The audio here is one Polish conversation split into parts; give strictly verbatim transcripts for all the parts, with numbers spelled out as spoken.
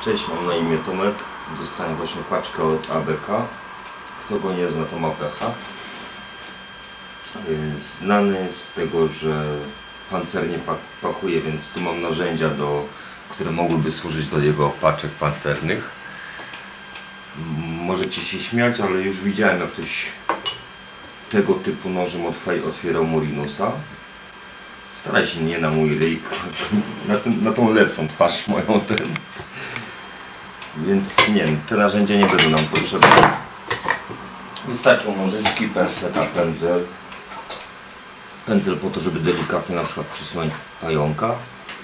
Cześć, mam na imię Tomek. Dostałem właśnie paczkę od A B K. Kto go nie zna, to ma pecha. Znany jest z tego, że pancernie pakuje, więc tu mam narzędzia, do, które mogłyby służyć do jego paczek pancernych. Możecie się śmiać, ale już widziałem, jak ktoś tego typu nożem otwierał Morinusa. Staraj się nie na mój ryj, na, ten, na tą lepszą twarz moją ten. Więc nie, te narzędzia nie będą nam potrzebne. Wystarczą nożyczki, penseta, pędzel. Pędzel po to, żeby delikatnie na przykład przysunąć pająka.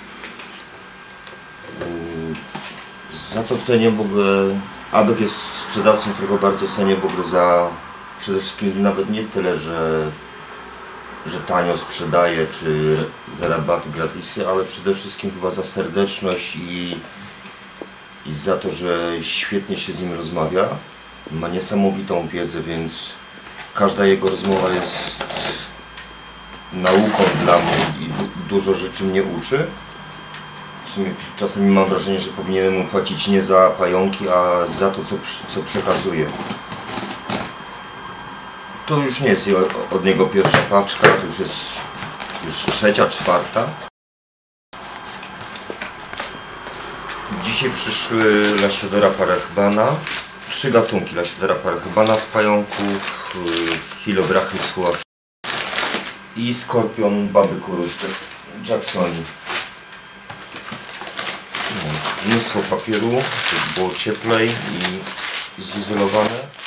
Za co cenię w ogóle, A B K jest sprzedawcą, którego bardzo cenię w ogóle za przede wszystkim nawet nie tyle, że że tanio sprzedaje, czy za rabaty, gratisy, ale przede wszystkim chyba za serdeczność i, i za to, że świetnie się z nim rozmawia. Ma niesamowitą wiedzę, więc każda jego rozmowa jest nauką dla mnie i dużo rzeczy mnie uczy. W sumie czasami mam wrażenie, że powinienem mu płacić nie za pająki, a za to, co, co przekazuje. To już nie jest od niego pierwsza paczka, to już jest już trzecia, czwarta. Dzisiaj przyszły Lasiodora parachybana, trzy gatunki Lasiodora parachybana z pająków, Hilobrachy słab i Skorpion baby kuruś Jacksoni. Mnóstwo papieru, żeby było cieplej i zizolowane.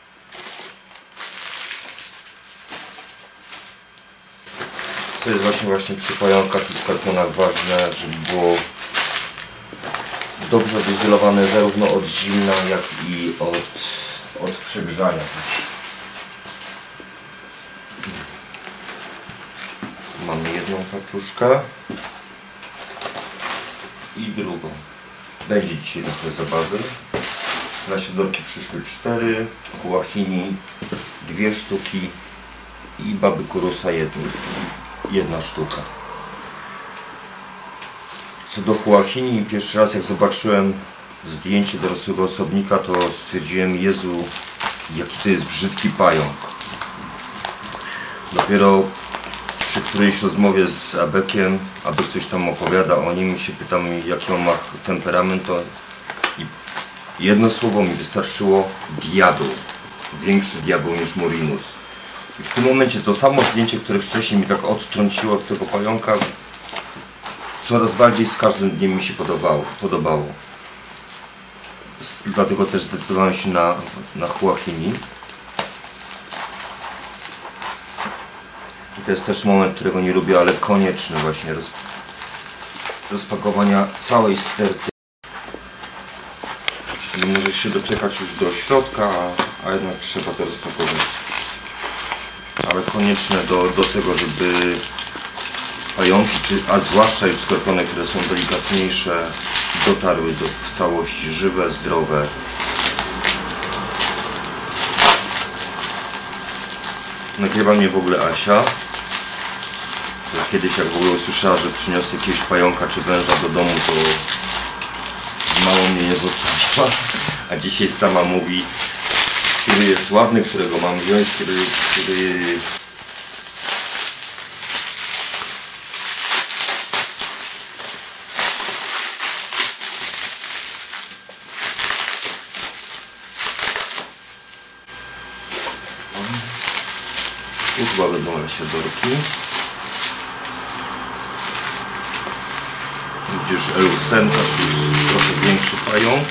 Co jest właśnie właśnie przy pająkach i skorpionach ważne, żeby było dobrze wyizolowane zarówno od zimna, jak i od, od przegrzania. Mamy jedną paczuszkę i drugą. Będzie dzisiaj trochę zabawy. Lasiodorki przyszły cztery, Kułachini dwie sztuki i baby kurusa jedną. Jedna sztuka. Co do Kułachini, pierwszy raz jak zobaczyłem zdjęcie dorosłego osobnika, to stwierdziłem, Jezu, jaki to jest brzydki pająk. Dopiero przy którejś rozmowie z A B Kiem, A B K coś tam opowiada o nim i się pytam, jaki on ma temperament, to i jedno słowo mi wystarczyło: diabeł. Większy diabeł niż Morinus. I w tym momencie to samo zdjęcie, które wcześniej mi tak odtrąciło od tego pająka, coraz bardziej z każdym dniem mi się podobało. podobało. Dlatego też zdecydowałem się na, na Kułachini. I to jest też moment, którego nie lubię, ale konieczny właśnie, roz, rozpakowania całej sterty. Czyli może się doczekać już do środka, a, a jednak trzeba to rozpakować. Ale konieczne do, do tego, żeby pająki, czy, a zwłaszcza już skorpiony, które są delikatniejsze, dotarły do, w całości żywe, zdrowe. Nagrywa mnie w ogóle Asia. Kiedyś jak w ogóle usłyszała, że przyniosę jakiegoś pająka czy węża do domu, to mało mnie nie zostawiła. A dzisiaj sama mówi, który jest ładny, którego mam wziąć, który, który... Tu chyba będą Lasiodorki. Widzisz Elusenka, czyli trochę większy pająk.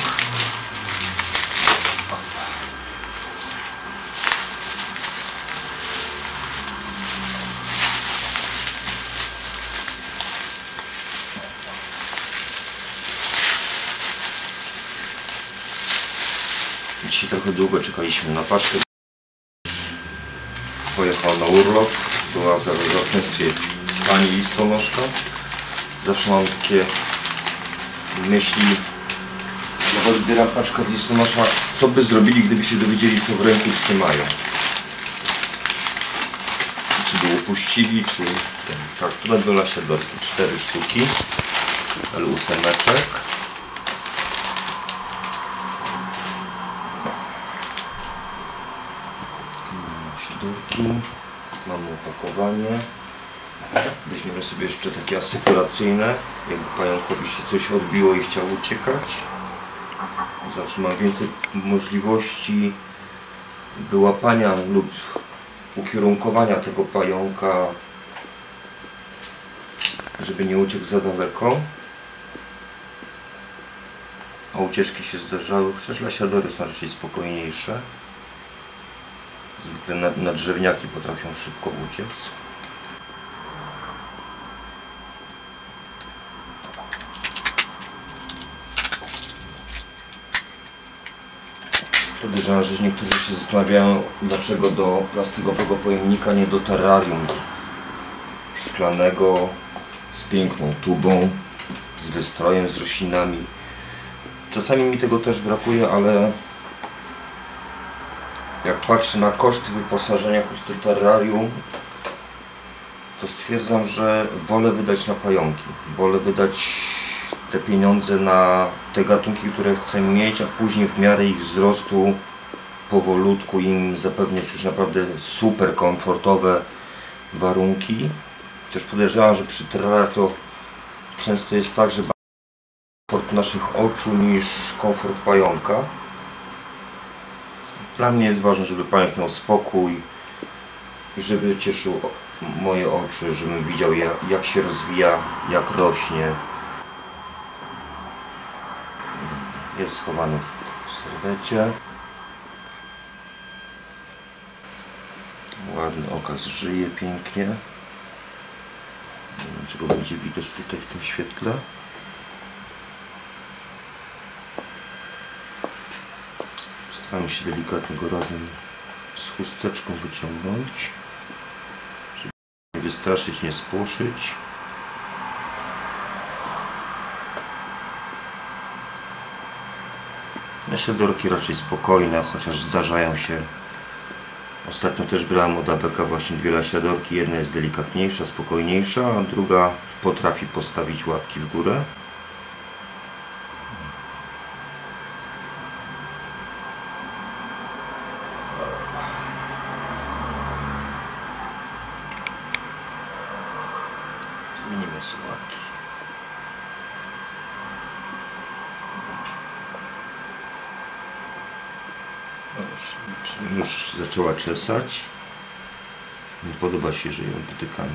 Dzisiaj trochę długo czekaliśmy na paczkę. Pojechał na urlop, była w zastępstwie pani listonoszka. Zawsze mam takie myśli, jak odbieram paczkę od listonosza, co by zrobili, gdyby się dowiedzieli, co w ręku trzymają. Czy by upuścili, czy... Tak, tu będą Lasiodorki, cztery sztuki. L ósem. pająki. Mamy opakowanie. Weźmiemy sobie jeszcze takie asykuracyjne, jakby pająkowi się coś odbiło i chciał uciekać. Zawsze mam więcej możliwości wyłapania lub ukierunkowania tego pająka, żeby nie uciekł za daleko. A ucieczki się zdarzały, chociaż lasiadory są raczej spokojniejsze. Zwykle na, na drzewniaki potrafią szybko uciec. Podejrzewam, że niektórzy się zastanawiają, dlaczego do plastikowego pojemnika, nie do terrarium szklanego z piękną tubą, z wystrojem, z roślinami. Czasami mi tego też brakuje, ale jak patrzę na koszty wyposażenia, koszty terrarium, to stwierdzam, że wolę wydać na pająki. Wolę wydać te pieniądze na te gatunki, które chcę mieć, a później w miarę ich wzrostu powolutku im zapewniać już naprawdę super komfortowe warunki. Chociaż podejrzewam, że przy terrariach to często jest tak, że komfort naszych oczu niż komfort pająka. Dla mnie jest ważne, żeby pająk miał spokój i żeby cieszył moje oczy, żebym widział jak się rozwija, jak rośnie. Jest schowany w serwecie. Ładny okaz, żyje pięknie. Nie wiem, czego będzie widać tutaj w tym świetle. Staram się delikatnie go razem z chusteczką wyciągnąć, żeby nie wystraszyć, nie spłoszyć. Lasiadorki raczej spokojne, chociaż zdarzają się. Ostatnio też brałem od A B K właśnie dwie lasiadorki. Jedna jest delikatniejsza, spokojniejsza, a druga potrafi postawić łapki w górę. Zmienimy sobie łapki. Już zaczęła czesać. Nie podoba się, że ją dotykamy.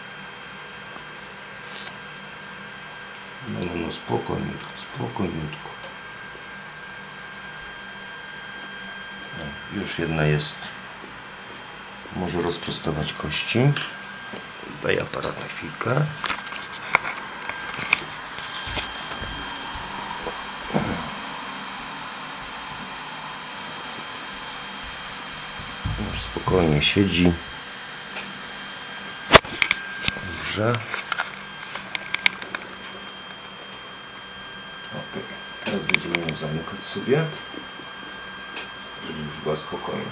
No, no, no, spokojniutko, spokojniutko. No, już jedna jest. Może rozprostować kości. Daj aparat na chwilkę. Już spokojnie siedzi. Dobrze. Ok. Teraz będziemy ją zamykać sobie, żeby już była spokojna.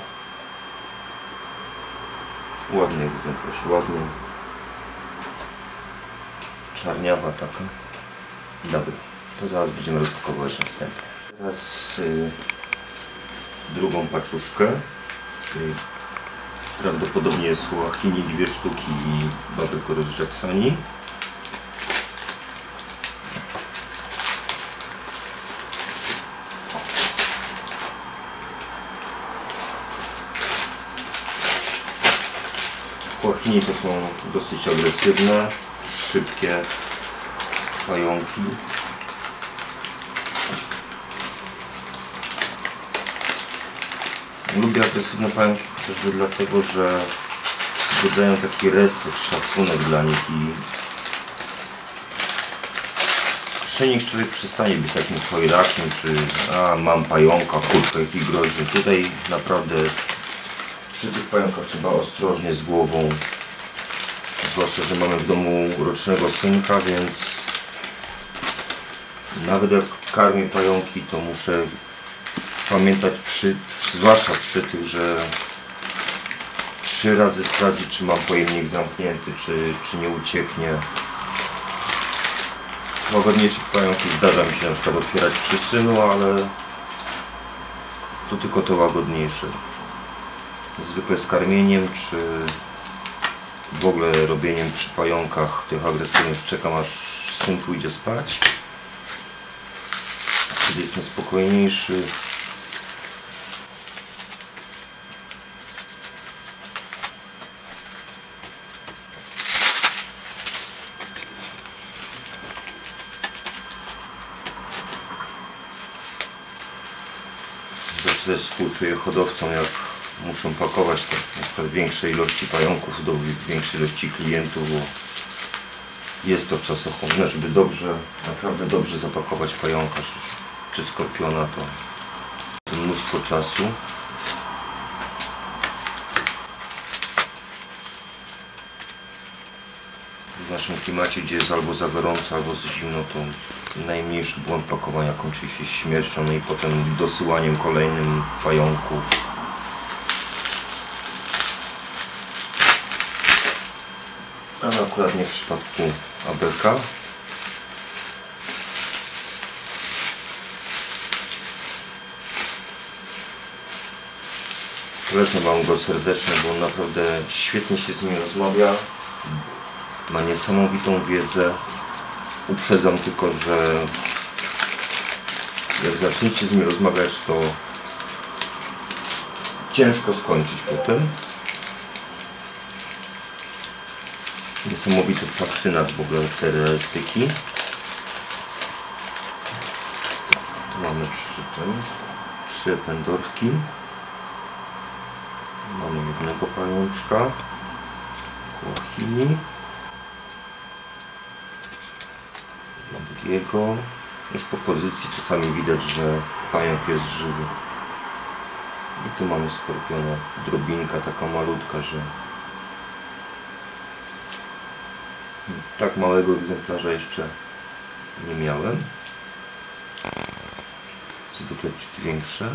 Ładny egzemplarz, ładny. Czarniawa taka. Dobra. To zaraz będziemy rozpakowywać następnie. Teraz y, drugą paczuszkę. Tutaj prawdopodobnie jest Huahini dwie sztuki i Babykoros Jacksoni. Huahini to są dosyć agresywne, szybkie pająki. Lubię agresywne pająki chociażby dlatego, że wzbudzają taki respekt, szacunek dla nich i przy nich człowiek przestanie być takim chojrakiem, czy a mam pająka, kurczę, jaki groźny. Tutaj naprawdę przy tych pająkach trzeba ostrożnie z głową, zwłaszcza, że mamy w domu rocznego synka, więc nawet jak karmię pająki, to muszę pamiętać, przy, zwłaszcza przy tych, że trzy razy sprawdzić, czy mam pojemnik zamknięty, czy, czy nie ucieknie. Łagodniejszych pająki zdarza mi się na przykład otwierać przy synu, ale to tylko te łagodniejsze. zwykle z karmieniem, czy w ogóle robieniem przy pająkach tych agresywnych. Czekam aż syn pójdzie spać. Wtedy jestem spokojniejszy. Zawsze współczuję hodowcom, jak muszą pakować te, na przykład większe ilości pająków do większej ilości klientów, bo jest to czasochłonne, żeby dobrze, naprawdę dobrze zapakować pająka czy skorpiona, to mnóstwo czasu. W naszym klimacie, gdzie jest albo za gorąco, albo za zimno, to najmniejszy błąd pakowania kończy się śmiercią, no i potem dosyłaniem kolejnym pająków. Ale akurat nie w przypadku Abeka. Polecam Wam go serdecznie, bo on naprawdę świetnie się z nim rozmawia. Ma niesamowitą wiedzę. Uprzedzam tylko, że jak zaczniecie z nim rozmawiać, to ciężko skończyć potem. Niesamowity fascynat w ogóle terrorystyki. Tu mamy trzy, ten, trzy pendorfki. Mamy jednego pajączka. Kłachini. Drugiego. Już po pozycji czasami widać, że pająk jest żywy. I tu mamy skorpiona. Drobinka taka malutka, że tak małego egzemplarza jeszcze nie miałem. Zwykle ciut większe.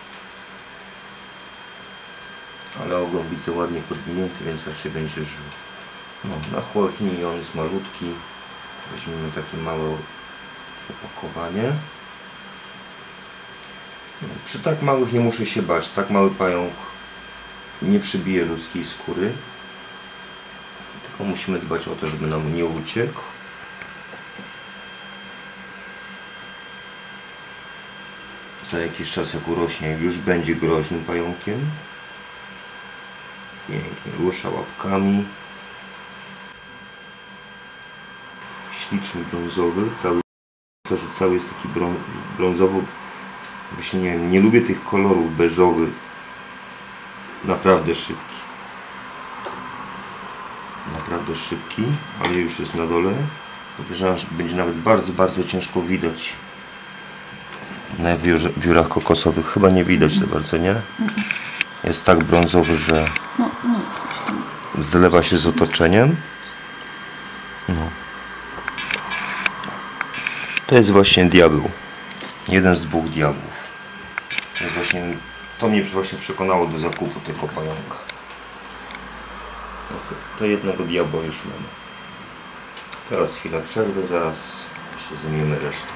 Ale ogon widzę ładnie podwinięty, więc raczej będzie żył. No, na Joachini on jest malutki. Weźmiemy takie małe opakowanie. No, przy tak małych nie muszę się bać. Tak mały pająk nie przybije ludzkiej skóry. Tylko musimy dbać o to, żeby nam nie uciekł. Za jakiś czas, jak urośnie, już będzie groźnym pająkiem. Pięknie rusza łapkami. Śliczny brązowy, cały, to, że cały jest taki brą, brązowo, właśnie nie wiem, nie lubię tych kolorów beżowych, naprawdę szybki, naprawdę szybki, ale już jest na dole. Podejrzewam, że będzie nawet bardzo, bardzo ciężko widać na wiór, wiórach kokosowych, chyba nie widać za bardzo, nie? Jest tak brązowy, że zlewa się z otoczeniem. No. To jest właśnie diabeł. Jeden z dwóch diabłów. To, jest właśnie, to mnie właśnie przekonało do zakupu tego pająka. To jednego diabła już mamy. Teraz chwila przerwy, zaraz się zajmiemy resztą.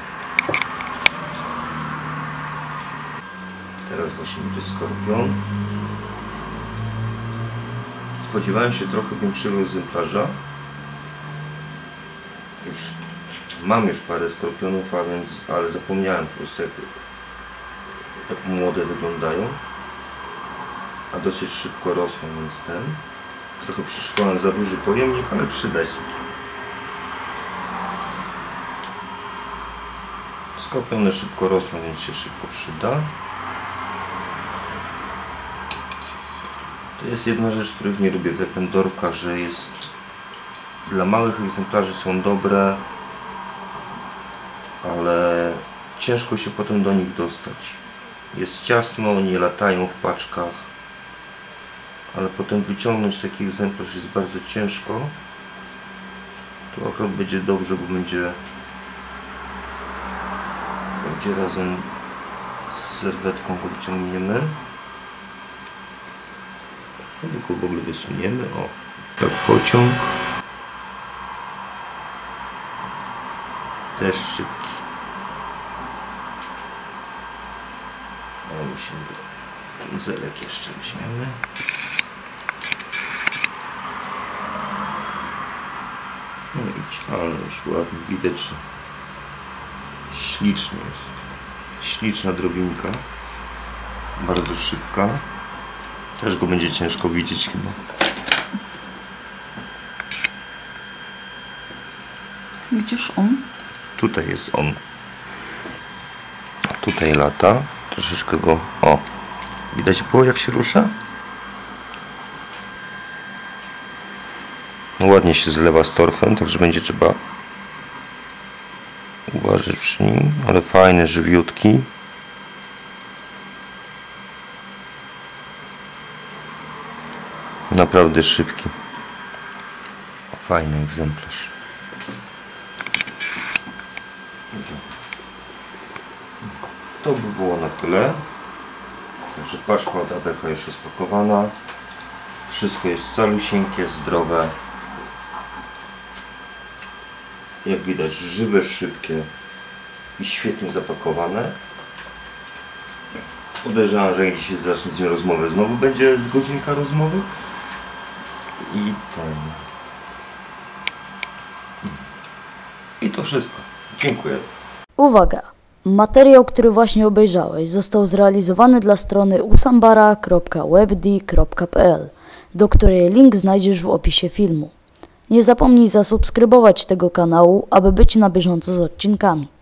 Teraz właśnie będzie skorpion. Spodziewałem się trochę większego egzemplarza. Już mam już parę skorpionów, a więc, ale zapomniałem po prostu jak, jak młode wyglądają. A dosyć szybko rosną, więc ten. Trochę przyszłałem za duży pojemnik, ale przyda się. Skorpiony szybko rosną, więc się szybko przyda. To jest jedna rzecz, których nie lubię w Eppendorfkach, że jest dla małych egzemplarzy są dobre, ale ciężko się potem do nich dostać. Jest ciasno, nie latają w paczkach, ale potem wyciągnąć taki egzemplarz jest bardzo ciężko. To akurat będzie dobrze, bo będzie będzie razem z serwetką go wyciągniemy. Go w ogóle wysuniemy. O, tak pociąg. Też szybki. O, musimy go Zelek jeszcze weźmiemy. No idź, ale już ładnie widać, że śliczny jest. Śliczna drobinka. Bardzo szybka. Też go będzie ciężko widzieć chyba. Gdzież on? Tutaj jest on. Tutaj lata. Troszeczkę go... O! Widać było, jak się rusza? No ładnie się zlewa z torfem, także będzie trzeba uważać przy nim. Ale fajny, żywiutki. Naprawdę szybki. Fajny egzemplarz. To by było na tyle. Także paczka od Abeka już jest pakowana. Wszystko jest calusieńkie, zdrowe. Jak widać, żywe, szybkie i świetnie zapakowane. Podejrzewam, że jak dzisiaj zacznę z nim rozmowę, znowu będzie z godzinka rozmowy. I ten. I to wszystko. Dziękuję. Uwaga! Materiał, który właśnie obejrzałeś, został zrealizowany dla strony usambara kropka webdi kropka pl, do której link znajdziesz w opisie filmu. Nie zapomnij zasubskrybować tego kanału, aby być na bieżąco z odcinkami.